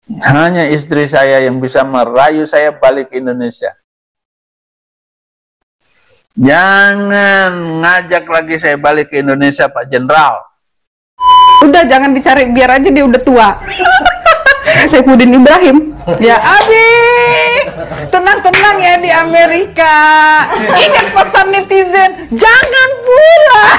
Hanya istri saya yang bisa merayu saya balik ke Indonesia. Jangan ngajak lagi saya balik ke Indonesia, Pak Jenderal. Udah jangan dicari, biar aja dia udah tua. Saifuddin Ibrahim. Ya Abi, tenang-tenang ya di Amerika. Ingat pesan netizen, jangan pulang.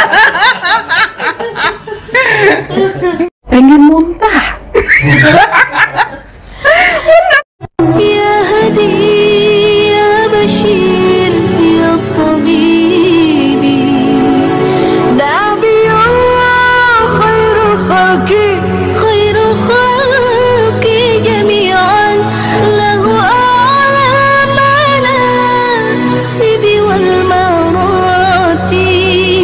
Pengen muntah. Ya Hadi, ya Bashir, ya Tabibi, Nabiyullah, khairul khalqi jami'an, lahu a'la manasibi wal marati,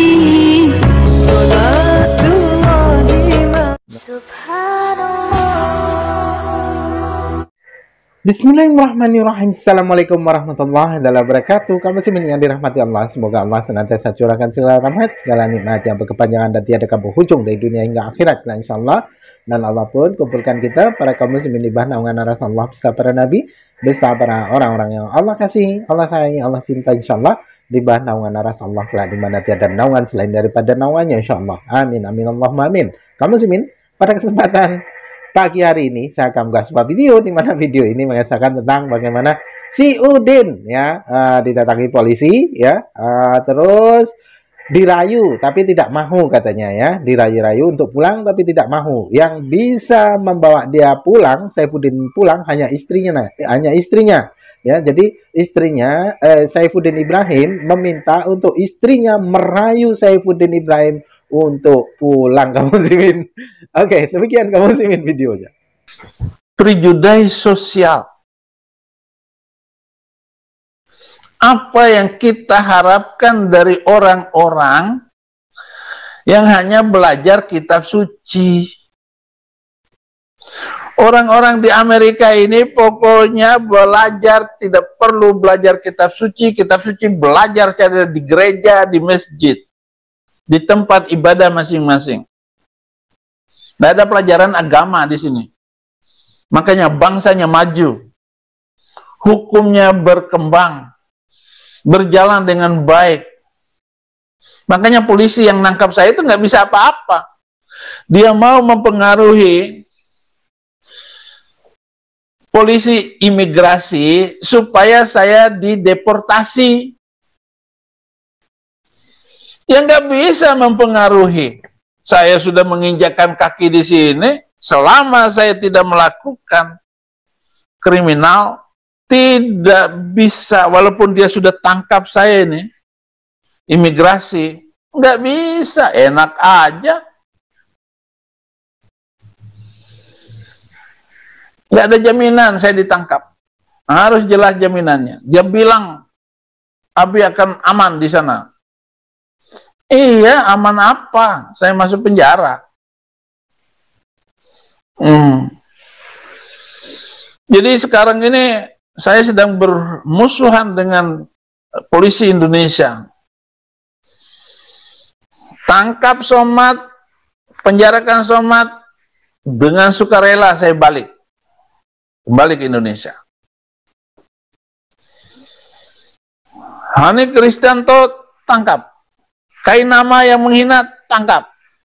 salatullahi subhanallah. Bismillahirrahmanirrahim. Assalamualaikum warahmatullahi wabarakatuh. Kamu muslimin yang dirahmati Allah, semoga Allah senantiasa curahkan segala rahmat, segala nikmat yang berkepanjangan dan tiada berhujung dari dunia hingga akhirat, insyaallah. Dan Allah pun kumpulkan kita para kaum muslimin di bawah naungan arasa Allah beserta para nabi, beserta para orang-orang yang Allah kasihi, Allah sayangi, Allah cinta, insyaallah, di bawah naungan arasa Allah kelak di mana tiada naungan selain daripada naungannya, insyaallah. Amin amin Allahumma amin. Kaum muslimin, pada kesempatan pagi hari ini saya akan membuat sebuah video di mana video ini mengisahkan tentang bagaimana si Udin ya didatangi polisi ya, terus dirayu tapi tidak mau katanya ya, dirayu-rayu untuk pulang tapi tidak mau. Yang bisa membawa dia pulang, Saifuddin pulang hanya istrinya ya. Jadi istrinya Saifuddin Ibrahim meminta untuk istrinya merayu Saifuddin Ibrahim untuk pulang, kaum muslimin. Oke, demikian kaum muslimin videonya. Prejudice sosial. Apa yang kita harapkan dari orang-orang yang hanya belajar kitab suci? Orang-orang di Amerika ini pokoknya belajar, tidak perlu belajar kitab suci belajar cara di gereja, di masjid, di tempat ibadah masing-masing. Tidak ada pelajaran agama di sini. Makanya bangsanya maju, hukumnya berkembang, berjalan dengan baik. Makanya polisi yang nangkap saya itu nggak bisa apa-apa. Dia mau mempengaruhi polisi imigrasi supaya saya dideportasi. Yang nggak bisa mempengaruhi. Saya sudah menginjakkan kaki di sini, selama saya tidak melakukan kriminal, tidak bisa, walaupun dia sudah tangkap saya ini, imigrasi, nggak bisa, enak aja. Nggak ada jaminan saya ditangkap. Harus jelas jaminannya. Dia bilang, Abi akan aman di sana. Iya, aman apa? Saya masuk penjara. Jadi sekarang ini saya sedang bermusuhan dengan polisi Indonesia. Tangkap Somad, penjarakan Somad, dengan sukarela saya balik. Kembali ke Indonesia. Hani Kristianto tangkap. Kainama yang menghina, tangkap.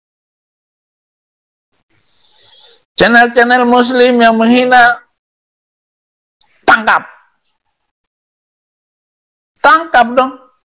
Channel-channel muslim yang menghina, tangkap. Tangkap dong.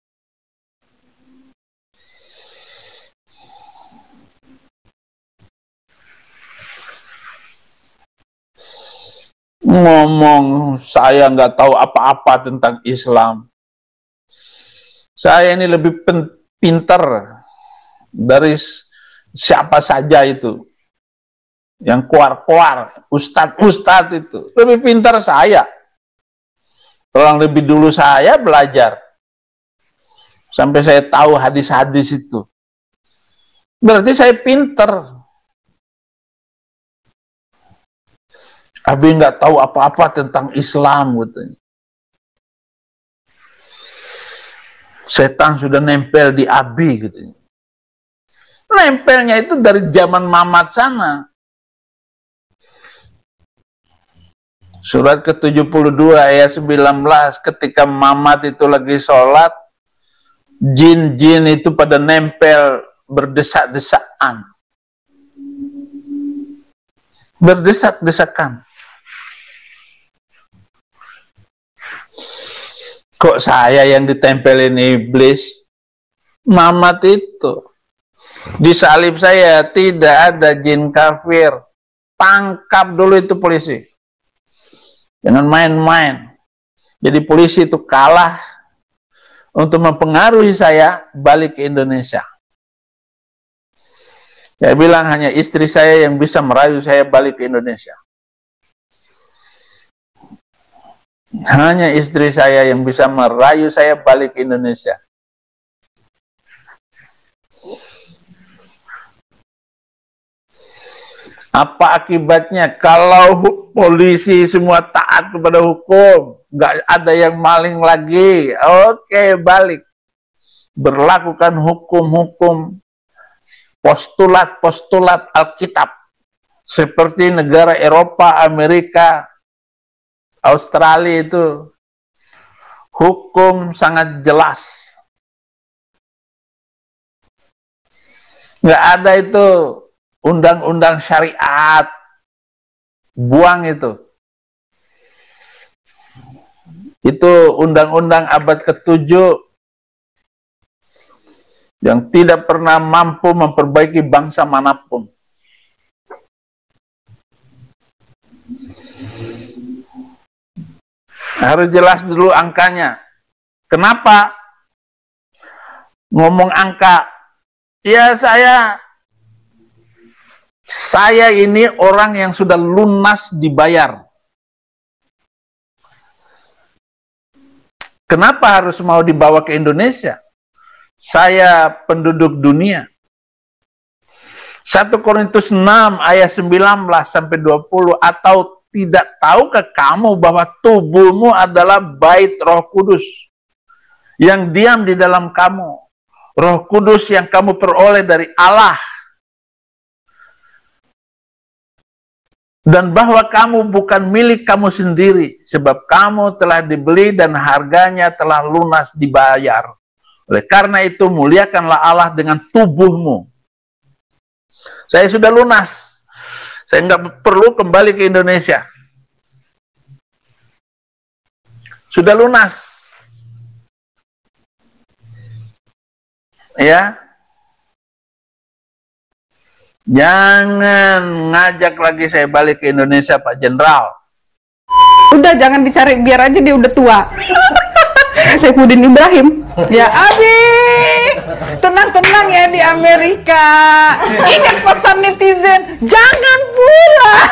Ngomong saya nggak tahu apa-apa tentang Islam. Saya ini lebih pintar dari siapa saja itu yang kuar-kuar, ustadz itu lebih pintar saya. Orang lebih dulu saya belajar sampai saya tahu hadis-hadis itu, berarti saya pintar. Abi nggak tahu apa-apa tentang Islam katanya. Setan sudah nempel di Abi gitu. Nempelnya itu dari zaman Mamat sana. Surat ke-72 ayat 19, ketika Mamat itu lagi sholat, jin-jin itu pada nempel berdesak-desakan. Berdesak-desakan. Kok saya yang ditempelin iblis? Mamat itu. Disalib saya, tidak ada jin kafir. Tangkap dulu itu polisi. Jangan main-main. Jadi polisi itu kalah untuk mempengaruhi saya balik ke Indonesia. Saya bilang hanya istri saya yang bisa merayu saya balik ke Indonesia. Hanya istri saya yang bisa merayu saya balik ke Indonesia. Apa akibatnya kalau polisi semua taat kepada hukum, nggak ada yang maling lagi? Oke, balik. Berlakukan hukum-hukum postulat-postulat Alkitab. Seperti negara Eropa, Amerika, Australia itu hukum sangat jelas. Nggak ada itu undang-undang syariat. Buang itu. Itu undang-undang abad ke-7 yang tidak pernah mampu memperbaiki bangsa manapun. Harus jelas dulu angkanya. Kenapa ngomong angka? Ya saya ini orang yang sudah lunas dibayar. Kenapa harus mau dibawa ke Indonesia? Saya penduduk dunia. 1 Korintus 6 ayat 19 sampai 20, atau tidak tahukah kamu bahwa tubuhmu adalah bait Roh Kudus yang diam di dalam kamu, Roh Kudus yang kamu peroleh dari Allah, dan bahwa kamu bukan milik kamu sendiri, sebab kamu telah dibeli dan harganya telah lunas dibayar. Oleh karena itu muliakanlah Allah dengan tubuhmu. Saya sudah lunas. Saya nggak perlu kembali ke Indonesia. Sudah lunas. Ya. Jangan ngajak lagi saya balik ke Indonesia, Pak Jenderal. Udah, jangan dicari, biar aja dia udah tua. Saifuddin Ibrahim. Ya, Abi. Tenang-tenang ya di Amerika. Ingat pesan netizen, jangan pulang.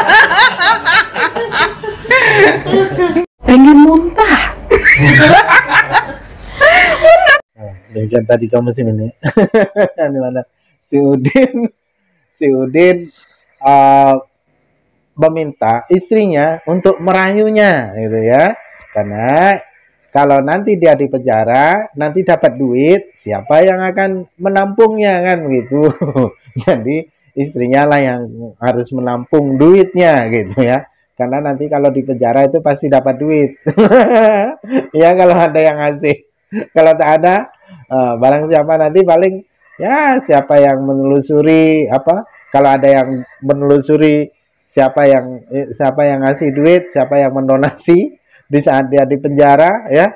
Pengen muntah. Demikian tadi kamu sih ini. Di mana si Udin meminta istrinya untuk merayunya, gitu ya. Karena kalau nanti dia di penjara, nanti dapat duit, siapa yang akan menampungnya, kan gitu. Jadi istrinya lah yang harus menampung duitnya, gitu ya. Karena nanti kalau di penjara itu pasti dapat duit. Ya, kalau ada yang ngasih. Kalau tak ada, barang siapa nanti paling ya siapa yang menelusuri apa? Kalau ada yang menelusuri siapa yang ngasih duit, siapa yang mendonasi di saat dia di penjara, ya,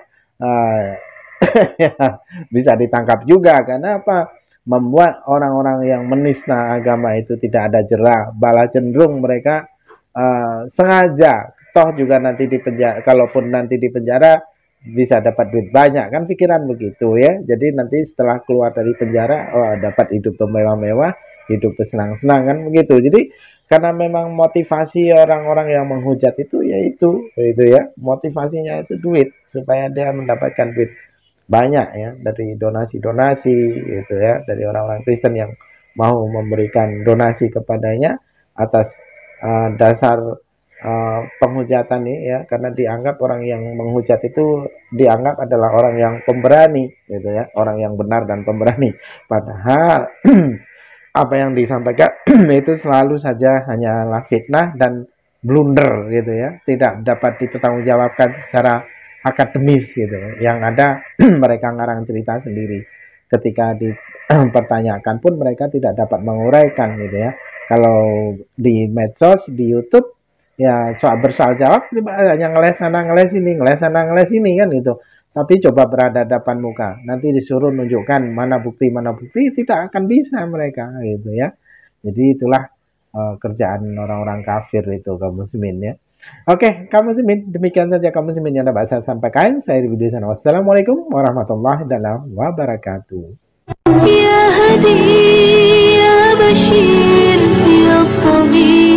ya bisa ditangkap juga. Karena apa? Membuat orang-orang yang menista agama itu tidak ada jera, malah cenderung mereka sengaja. Toh juga nanti di penjara, kalaupun nanti di penjara bisa dapat duit banyak, kan pikiran begitu ya. Jadi nanti setelah keluar dari penjara, oh, dapat hidup mewah-mewah, hidup bersenang-senang, kan begitu. Jadi karena memang motivasi orang-orang yang menghujat itu yaitu ya, motivasinya itu duit, supaya dia mendapatkan duit banyak ya dari donasi-donasi gitu ya, dari orang-orang Kristen yang mau memberikan donasi kepadanya atas dasar penghujatan ini ya, karena dianggap orang yang menghujat itu dianggap adalah orang yang pemberani gitu ya, orang yang benar dan pemberani. Padahal apa yang disampaikan itu selalu saja hanyalah fitnah dan blunder gitu ya, tidak dapat dipertanggungjawabkan secara akademis gitu. Yang ada mereka ngarang cerita sendiri. Ketika dipertanyakan pun mereka tidak dapat menguraikan gitu ya. Kalau di medsos, di YouTube ya soal bersoal jawab hanya ngeles sana ngeles ini, ngeles sana ngeles ini kan gitu. Tapi coba berhadapan muka, nanti disuruh nunjukkan mana bukti tidak akan bisa mereka gitu ya. Jadi itulah kerjaan orang-orang kafir itu kaum muslimin ya. Oke, kaum muslimin, demikian saja kaum muslimin yang dapat saya sampaikan. Saya di video sana. Wassalamualaikum warahmatullahi wabarakatuh. يا هدي يا بشير يا طبيب